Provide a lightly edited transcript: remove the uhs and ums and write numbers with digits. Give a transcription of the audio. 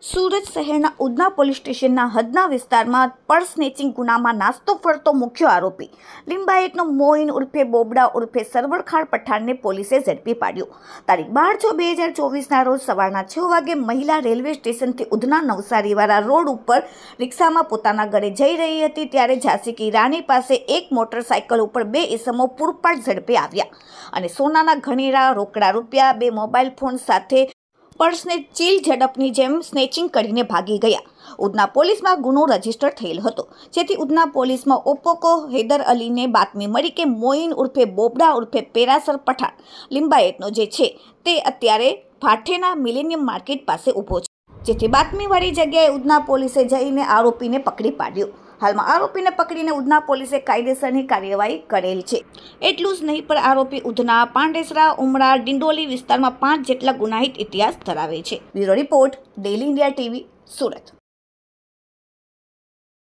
સુરત શહેરના ઉધના પોલીસ સ્ટેશનના હદના વિસ્તારમાં પર્સ સ્નેચિંગ ગુનામાં નાસ્તો ફરતો મુખ્ય આરોપી લિંબાયતનો મોઇન ઉર્ફે બોબડા ઉર્ફે સરવરખાન પઠાણને પોલીસે ઝડપી પાડ્યો। તારીખ 12/6/2024ના રોજ સવારના 6 વાગે મહિલા રેલવે સ્ટેશનથી ઉધના નવસારીવાળા રોડ ઉપર રિક્ષામાં પોતાના ઘરે જઈ રહી હતી ત્યારે ઝાંસી કી રાની પાસે એક મોટરસાઇકલ ઉપર બે ઈસમો પૂરપાટ ઝડપે આવ્યા અને સોનાના ઘરેણા, રોકડા રૂપિયા, બે મોબાઈલ ફોન સાથે પર્સને ચીલ ઝડપની જેમ સ્નેચિંગ કરીને ભાગી ગયા। ઉધના પોલીસમાં ગુનો રજીસ્ટર થયેલ હતો, જેથી ઉધના પોલીસમાં ઓપોકો હૈદર અલીને બાતમી મળી કે મોઇન ઉર્ફે બોબડા ઉર્ફે પેરાસર પઠાણ લિંબાયતનો જે છે તે અત્યારે ભાઠેના મિલેનિયમ માર્કેટ પાસે ઊભો છે, જેથી બાતમીવાળી જગ્યાએ ઉધના પોલીસે જઈને આરોપીને પકડી પાડ્યો। હાલમાં આરોપીને પકડીને ઉધના પોલીસે કાયદેસરની કાર્યવાહી કરેલ છે। એટલું જ નહીં પણ આરોપી ઉધના, પાંડેસરા, ઉમરા, ડિંડોલી વિસ્તારમાં 5 જેટલા ગુનાહિત ઇતિહાસ ધરાવે છે। Bureau report, daily India TV, Surat.